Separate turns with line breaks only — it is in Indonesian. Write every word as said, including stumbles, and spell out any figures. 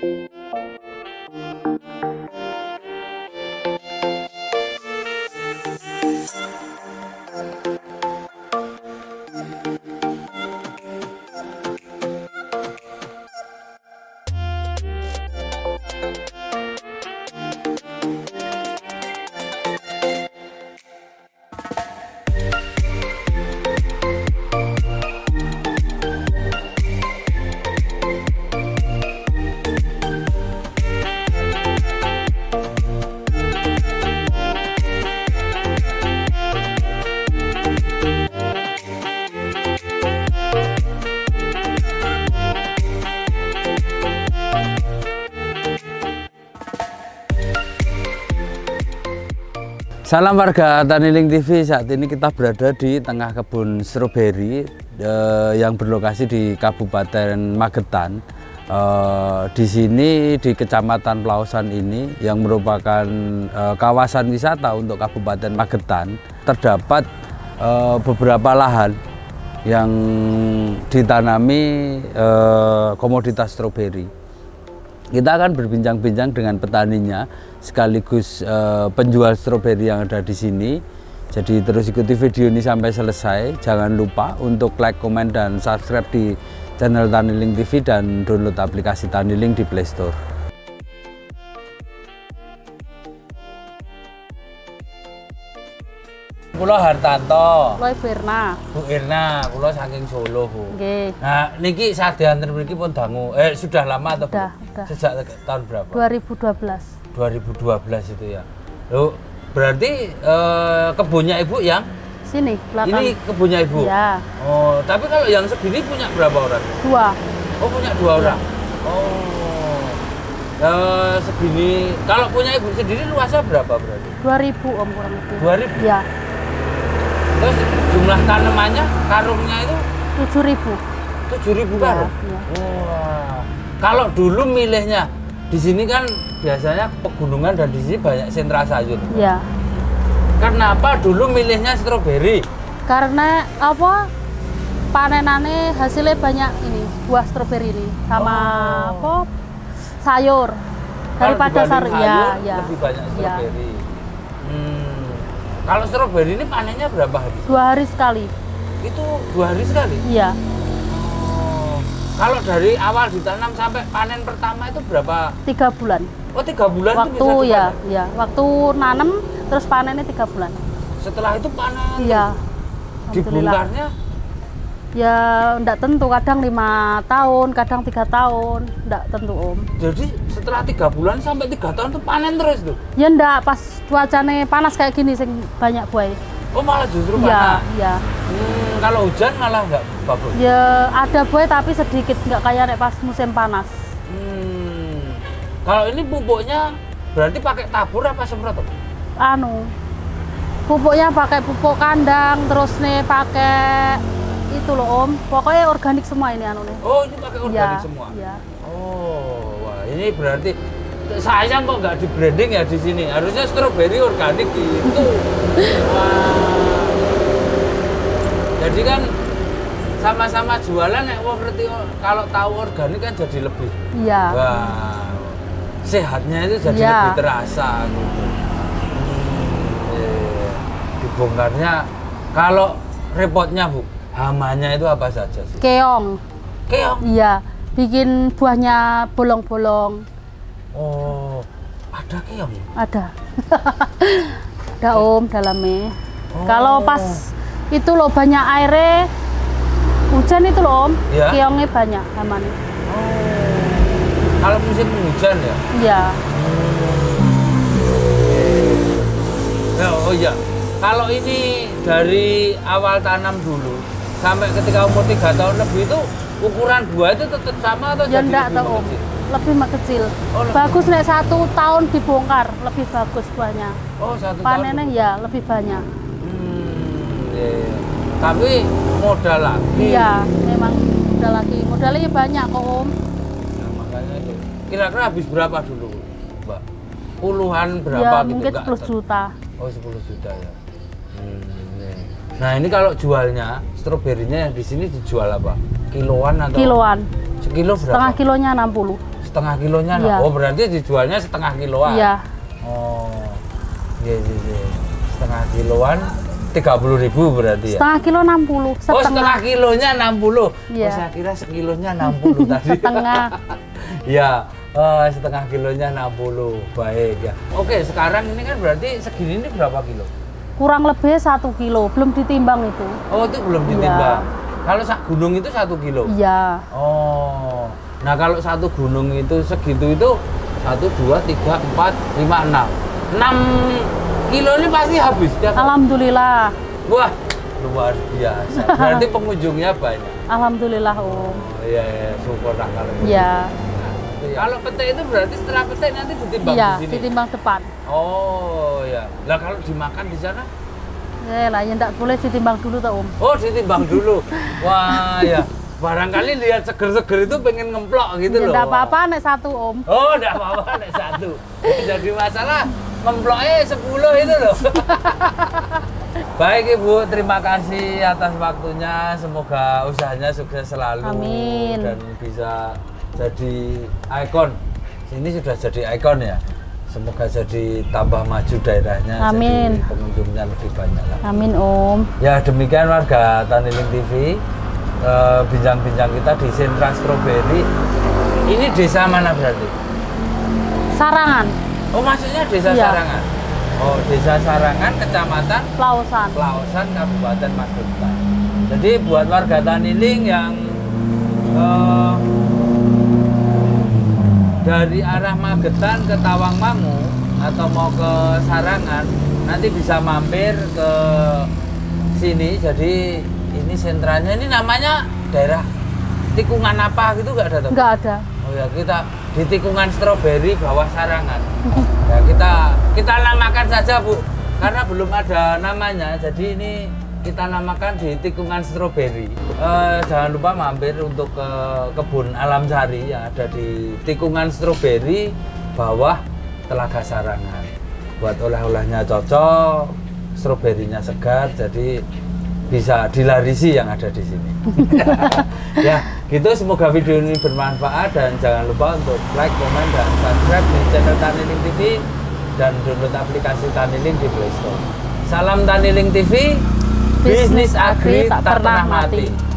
Salam warga Taniling T V, saat ini kita berada di tengah kebun stroberi eh, yang berlokasi di Kabupaten Magetan. Eh, di sini di Kecamatan Plaosan ini yang merupakan eh, kawasan wisata untuk Kabupaten Magetan, terdapat eh, beberapa lahan yang ditanami eh, komoditas stroberi. Kita akan berbincang-bincang dengan petaninya sekaligus uh, penjual stroberi yang ada di sini. Jadi terus ikuti video ini sampai selesai. Jangan lupa untuk like, komen, dan subscribe di channel Taniling T V dan download aplikasi Taniling di Play Store. Kulo Hartanto.
Kulo Irna.
Bu Irna, kulo saking Solo, Bu.
Nggih.
Nah, niki sadeanten mriki pun dangu. Eh, sudah lama atau
sudah,
Bu?
Sudah.
Sejak tahun berapa?
dua ribu dua belas.
dua ribu dua belas itu ya. Loh, berarti eh, kebunnya Ibu yang
sini, belakang.
Ini kebunnya Ibu?
Ya.
Oh, tapi kalau yang segini punya berapa orang?
Dua.
Oh, punya dua ya. Orang? Oh. Eh, segini, kalau punya Ibu sendiri luasnya berapa berarti?
dua ribu Om kurang lebih.
dua ribu?
Ya.
Terus jumlah tanamannya, karungnya itu?
tujuh ribu.
tujuh ribu
ya,
karung?
Ya.
Wah. Kalau dulu milihnya, di sini kan biasanya pegunungan dan di sini banyak sentra sayur.
Ya.
Kenapa dulu milihnya stroberi?
Karena apa? Panenannya hasilnya banyak ini, buah stroberi ini sama oh. apa? Sayur. Daripada sayur, ya, ya.
Lebih banyak stroberi.
Ya.
Hmm. Kalau stroberi ini panennya berapa hari?
Dua hari sekali.
Itu dua hari sekali?
Iya.
Oh. Kalau dari awal ditanam sampai panen pertama itu berapa?
Tiga bulan.
Oh, tiga bulan
waktu
itu bisa
ya,
dipanen?
ya. Waktu nanam terus panennya tiga bulan.
Setelah itu panen?
Iya.
Dibongkarnya?
Ya, enggak tentu. Kadang lima tahun, kadang tiga tahun, enggak tentu Om.
Jadi setelah tiga bulan sampai tiga tahun itu panen terus tuh?
Ya enggak, pas cuacanya panas kayak gini sing banyak buah.
Oh, malah justru
ya,
panas?
Iya.
Hmm, kalau hujan malah enggak bagus?
Ya ada buah tapi sedikit, enggak kayak nek pas musim panas.
Hmm. Kalau ini pupuknya berarti pakai tabur apa semprot?
Anu, pupuknya pakai pupuk kandang, terus nih pakai itu loh Om, pokoknya organik semua ini anu nih.
Oh, ini pakai organik
ya,
semua?
Iya.
Oh, wah ini berarti sayang kok nggak di branding ya di sini. Harusnya stroberi organik gitu. Wah. Jadi kan sama-sama jualan ya, wah berarti kalau tahu organik kan jadi lebih.
Iya.
Wah, sehatnya itu jadi ya. Lebih terasa. Gitu. Hmm, eh, dibongkarnya, kalau repotnya Bu, hamanya itu apa saja sih?
Keong.
Keong?
Iya, bikin buahnya bolong-bolong.
Oh, ada keong?
Ada. Ada Om dalamnya.
Oh.
Kalau pas itu loh banyak airnya, hujan itu loh Om, ya? Keongnya banyak hamanya.
Oh. Kalau musim hujan ya?
Iya.
Hmm. Oh iya. Kalau ini dari awal tanam dulu sampai ketika umur tiga tahun lebih itu ukuran buah itu tetap sama atau
ya
jadi
enggak,
lebih
Om.
kecil?
Lebih kecil.
Oh,
bagus nek satu tahun dibongkar lebih bagus buahnya.
Oh, satu
panennya
tahun.
Ya lebih banyak.
Hmm, iya. Tapi modal lagi.
Iya, memang modal lagi. Modalnya banyak kok Om.
Nah, makanya itu. Kira-kira habis berapa dulu, Mbak? Puluhan berapa
ya,
gitu?
Mungkin sepuluh juta.
Oh, sepuluh juta ya. Hmm, nah ini kalau jualnya stroberinya di sini dijual apa? Kiloan atau?
Kiloan.
Sekilo berapa?
Setengah kilonya enam puluh.
setengah kilonya.
Iya.
Oh, berarti dijualnya setengah kiloan.
Iya.
Oh, iya, iya, iya. Setengah kiloan tiga puluh ribu berarti ya?
Setengah kilo enam puluh.
Setengah. Oh, setengah kilonya enam puluh.
Iya.
Oh, saya kira sekilonya enam puluh tadi.
Setengah.
Ya, oh, setengah kilonya enam puluh. Baik ya. Oke, sekarang ini kan berarti segini ini berapa kilo?
Kurang lebih satu kilo, belum ditimbang itu.
Oh, itu belum ditimbang. Iya. Kalau sak gunung itu satu kilo?
Iya.
Oh, nah kalau satu gunung itu segitu itu satu, dua, tiga, empat, lima, enam. Enam kilo ini pasti habis tiap.
Alhamdulillah.
Wah, luar biasa. Berarti pengunjungnya banyak.
Alhamdulillah Om.
Oh iya, iya. Syukur lah kalau gitu.
Iya.
Nah, kalau petai itu berarti setelah petai nanti ditimbang
Iya,
di sini?
ditimbang depan.
Oh iya. Lah kalau dimakan di sana?
Ya lah, ya enggak boleh ditimbang dulu tak Om.
Oh, ditimbang dulu. Wah, ya. Barangkali lihat seger-seger itu pengen ngemplok gitu
Ya,
loh.
enggak apa-apa nek satu Om.
Oh, enggak apa-apa nek satu. Jadi masalah ngemploknya sepuluh itu loh. Baik Ibu, terima kasih atas waktunya. Semoga usahanya sukses selalu.
Amin.
Dan bisa jadi ikon. Ini sudah jadi ikon ya. Semoga jadi tambah maju daerahnya.
Amin.
Jadi pengunjungnya lebih banyak lah.
Amin Om.
Ya demikian warga Taniling T V. Bincang-bincang kita di sentra stroberi. Ini desa mana berarti?
Sarangan.
Oh maksudnya desa
Iya.
Sarangan. Oh desa Sarangan, kecamatan
Pelausan.
Pelausan, Kabupaten Magetan. Jadi buat warga Taniling yang eh, dari arah Magetan ke Tawangmangu atau mau ke Sarangan, nanti bisa mampir ke sini. Jadi ini sentranya, ini namanya daerah tikungan apa gitu nggak ada tuh?
Nggak ada.
Oh ya, kita di tikungan stroberi bawah Sarangan. Ya, kita kita namakan saja Bu, karena belum ada namanya. Jadi ini kita namakan di tikungan stroberi. Eh, jangan lupa mampir untuk ke kebun Alam Sari yang ada di tikungan stroberi bawah Telaga Sarangan. Buat oleh-olehnya cocok, stroberinya segar, jadi bisa dilarisi yang ada di sini. Ya, gitu. Semoga video ini bermanfaat dan jangan lupa untuk like, komen, dan subscribe di channel Taniling T V dan download aplikasi Taniling di Play Store. Salam Taniling T V, bisnis agri tak pernah mati.